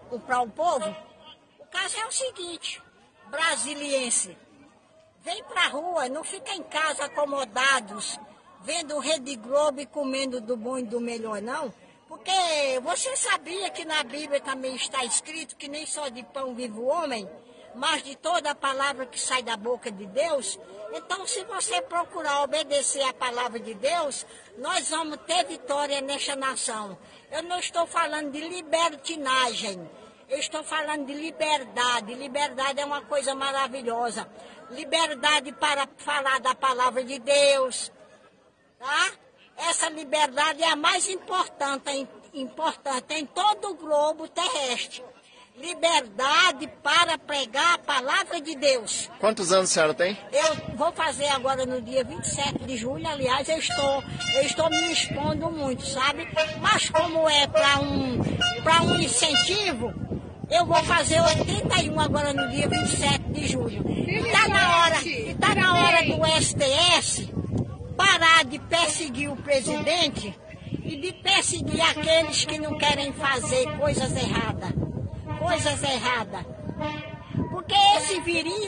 para o povo. O caso é o seguinte, brasiliense, vem pra rua, não fica em casa acomodados, vendo Rede Globo e comendo do bom e do melhor, não. Porque você sabia que na Bíblia também está escrito que nem só de pão vive o homem, mas de toda a palavra que sai da boca de Deus? Então, se você procurar obedecer a palavra de Deus, nós vamos ter vitória nesta nação. Eu não estou falando de libertinagem, eu estou falando de liberdade. Liberdade é uma coisa maravilhosa. Liberdade para falar da palavra de Deus, tá? Essa liberdade é a mais importante em todo o globo terrestre. Liberdade para pregar a palavra de Deus. Quantos anos a senhora tem? Eu vou fazer agora no dia 27 de julho, aliás, eu estou me expondo muito, sabe? Mas como é para um incentivo, eu vou fazer 81 agora no dia 27 de julho. E tá na hora do STF parar de perseguir o presidente e de perseguir aqueles que não querem fazer coisas erradas. Porque esse virinho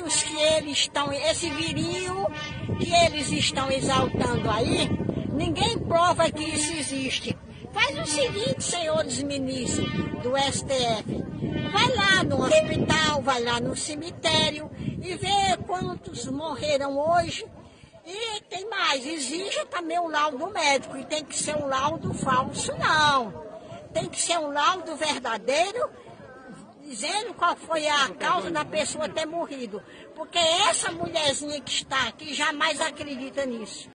que eles estão exaltando aí, ninguém prova que isso existe. Faz o seguinte, senhores ministros do STF, vai lá no hospital, vai lá no cemitério e vê quantos morreram hoje. E tem mais, exige também um laudo médico, e tem que ser um laudo falso, não. Tem que ser um laudo verdadeiro, dizendo qual foi a causa da pessoa ter morrido. Porque essa mulherzinha que está aqui jamais acredita nisso.